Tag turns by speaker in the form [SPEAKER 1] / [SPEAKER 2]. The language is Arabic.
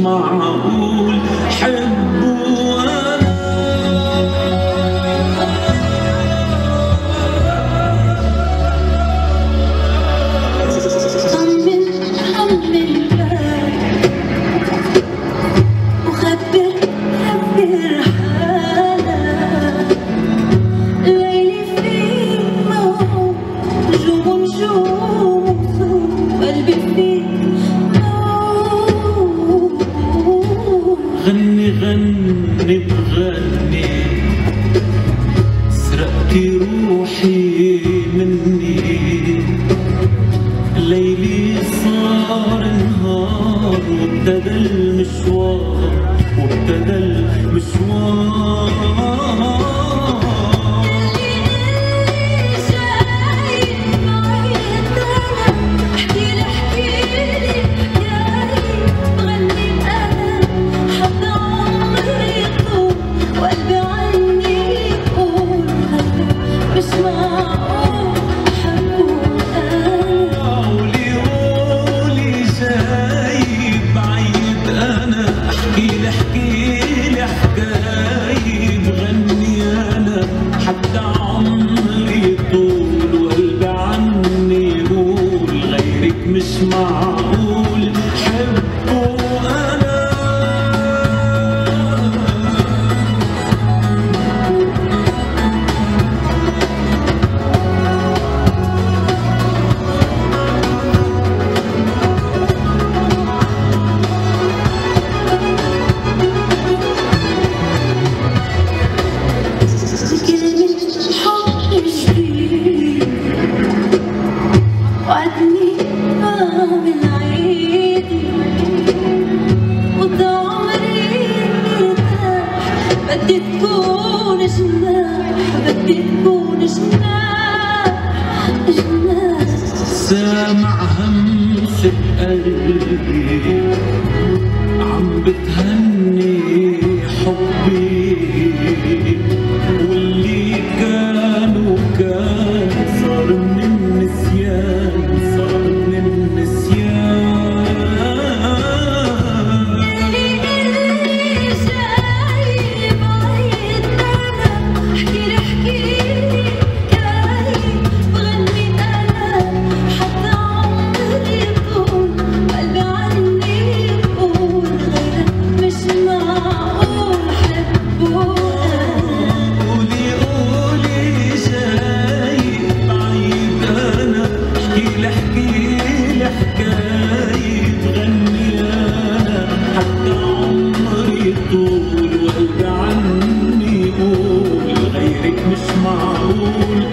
[SPEAKER 1] معقول حبه غني غني بغني سرقتي روحي مني ليلي صار نهار وابتدى المشوار احكيلي حكاية بغني أنا حتى عمري طول وقلبي عني يقول غيرك مش معقول حبه أنا بدي تكون جناح سامع همسة قلبي عم بتهني حبي واللي كان صار من النسيان احكيلي حكاية بغني أنا حتى عمري طول وقلبي عني يقول غيرك مش معقول